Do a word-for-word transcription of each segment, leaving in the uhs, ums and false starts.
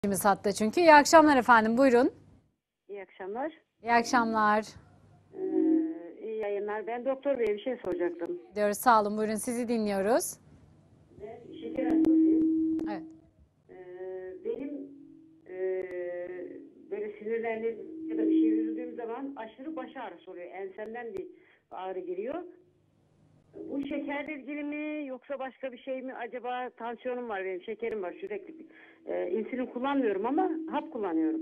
Hatta çünkü. İyi akşamlar efendim, buyurun. İyi akşamlar. İyi akşamlar. Ee, iyi yayınlar. Ben doktor beye bir şey soracaktım. Diyoruz, sağ olun, buyurun, sizi dinliyoruz. Ben şeker hastasıyım. Evet. Ee, benim e, böyle sinirlendiğim ya da bir şey üzüldüğüm zaman aşırı baş ağrısı oluyor. Ensemden bir ağrı giriyor. Bu şekerle ilgili mi yoksa başka bir şey mi? Acaba tansiyonum var benim, şekerim var sürekli. Ee, insülin kullanmıyorum ama hap kullanıyorum.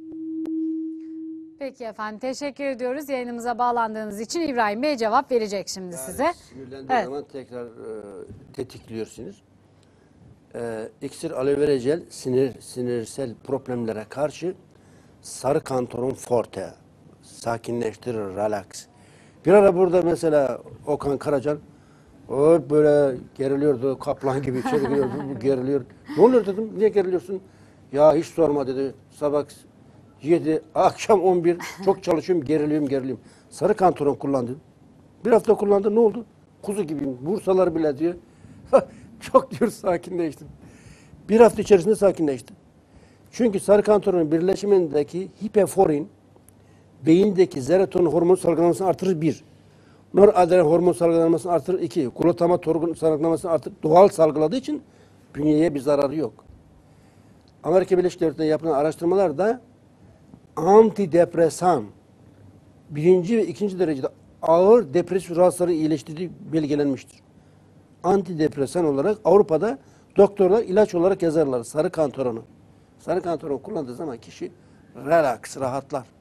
Peki efendim, teşekkür ediyoruz. Yayınımıza bağlandığınız için İbrahim Bey cevap verecek şimdi Yani size. Sinirlendiği Evet. zaman tekrar e, tetikliyorsunuz. E, iksir aloe vera jel sinir, sinirsel problemlere karşı sarı kantaron forte sakinleştirir, relax. Bir ara burada mesela Okan Karacan o böyle geriliyordu, kaplan gibi içeri giriyordu, bu geriliyor. Ne oluyor dedim, niye geriliyorsun? Ya hiç sorma dedi, sabah yedi, akşam on bir çok çalışıyorum, geriliyorum, geriliyorum. Sarı kantaron kullandım. Bir hafta kullandı, ne oldu? Kuzu gibiyim, vursalar bile diyor. Çok diyor sakinleştim. Bir hafta içerisinde sakinleştim. Çünkü sarı kantaronun birleşimindeki hipoforin beyindeki serotonin hormonu salgılanmasını artırır bir. Noradrenalin hormon salgılanmasını artırır iki. Glutamat hormonu salgılanmasını artırır. Doğal salgıladığı için bünyeye bir zararı yok. Amerika Birleşik Devletleri'nde yapılan araştırmalarda antidepresan birinci ve ikinci derecede ağır depresif rahatsızları iyileştirdiği belgelenmiştir. Antidepresan olarak Avrupa'da doktorlar ilaç olarak yazarlar sarı kantaronu. Sarı kantaron kullandığı zaman kişi relax, rahatlar.